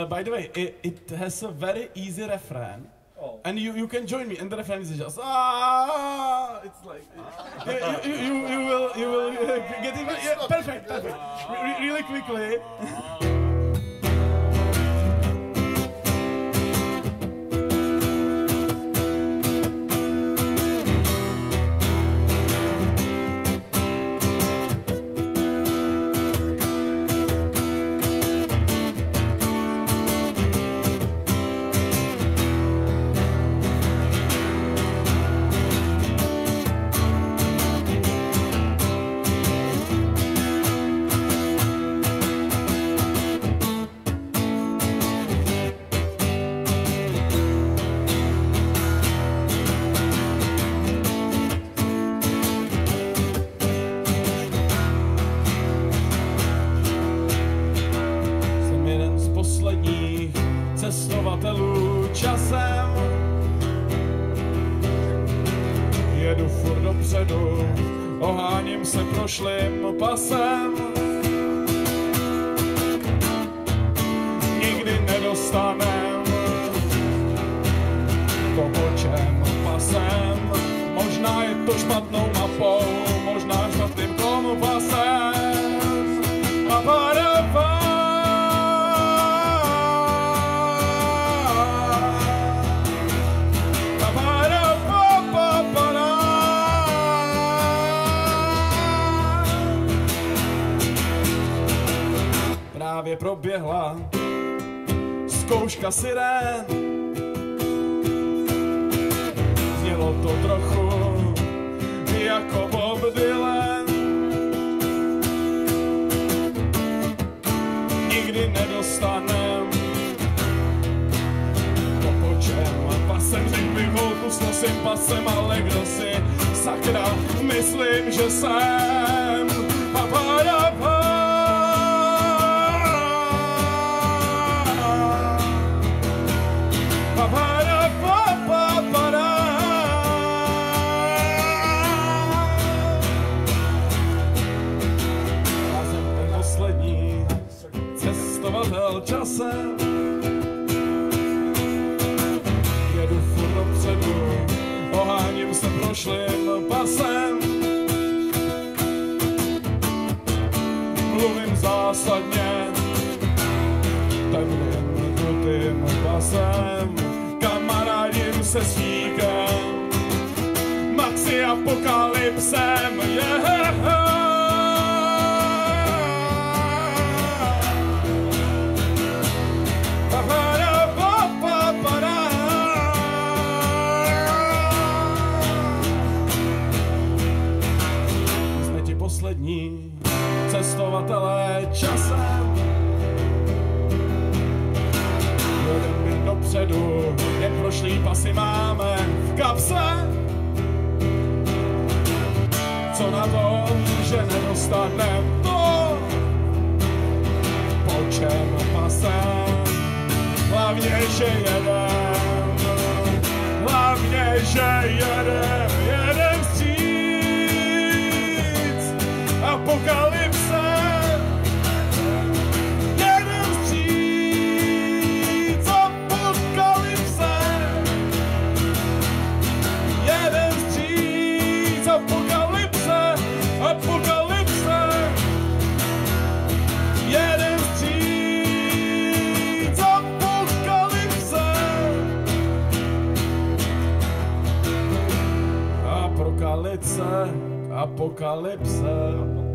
by the way, it has a very easy refrain. Oh. And you can join me, and the refrain is just it's like you will get it. Yeah, perfect. Really quickly. Cestovatelů časem jedu furt dopředu, oháním se prošlým pasem. Nikdy nedostanem to, po čem pasem. Možná je to špatnou mapou, možná špatným kompasem. Právě proběhla zkouška sirén. Znělo to trochu jako Bob Dylan. Nikdy nedostanem to, po čem pasem. Řekl bych holku s nosím pasem, ale kdo si sakra myslím, že jsem. Cestovatel časem, jedu furt dopředu, oháním se prošlým pasem. Mluvím zásadně temným krutým pasem. Kamarádím se s díkem, maxi apokalypsem, yeah. Poslední cestovatelé časem, jedem jen dopředu, jen prošlý pasy máme v kapse. Co na to, že nedostanem to, po čem pasem. Hlavně, že jedem, hlavně, že jedem vstříc. Apokalypse, jedem vstříc, apokalypse, jedem vstříc, apokalypse, apokalypse, jedem vstříc, apokalypse, apokalypse, apokalypse.